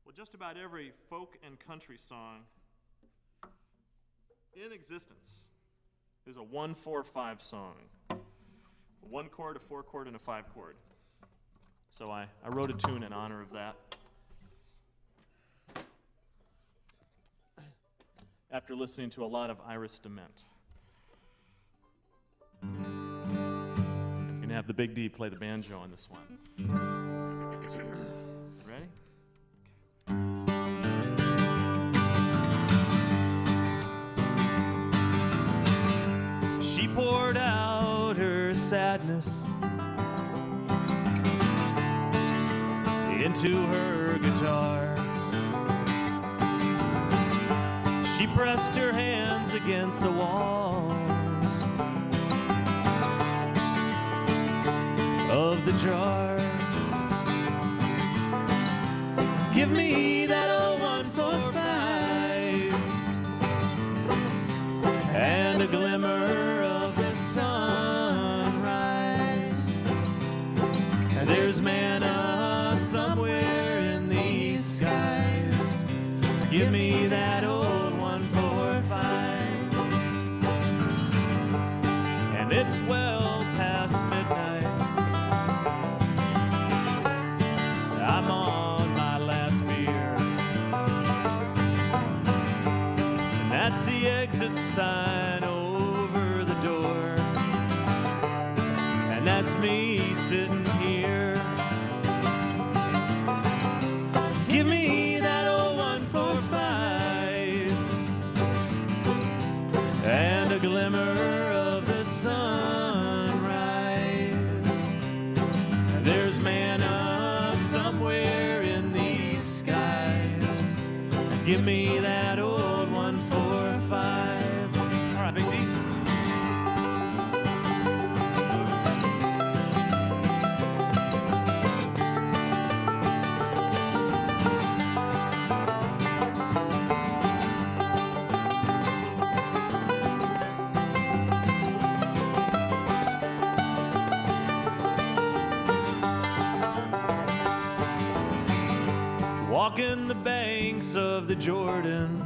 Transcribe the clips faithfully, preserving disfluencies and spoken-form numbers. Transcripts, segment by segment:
Well, just about every folk and country song in existence is a one four five song. A one chord, a four chord, and a five chord. So I, I wrote a tune in honor of that. After listening to a lot of Iris DeMent. I'm gonna have the Big D play the banjo on this one. Ready? She poured out her sadness into her guitar. She pressed her hands against the walls of the jar. Give me that old one four five and a glimmer of the sunrise. There's manna somewhere in these skies. Give me that old one four five. And it's well past midnight. I'm on my last beer, and that's the exit sign over the door, and that's me sitting here. Give me that old one four five and a glimmer of the sunrise. There's manna somewhere in these skies. Give me that old one four five. All right, Big D. Walking the banks of the Jordan,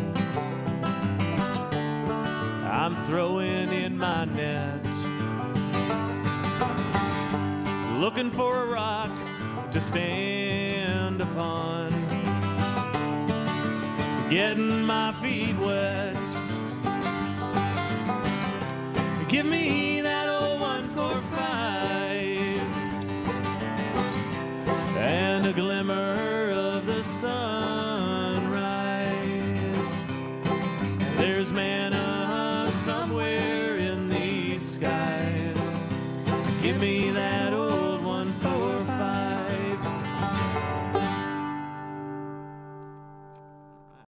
I'm throwing in my net, looking for a rock to stand upon, getting my feet wet. Give me that old one four five and a glimmer of the sunrise. There's manna somewhere in these skies. Give me that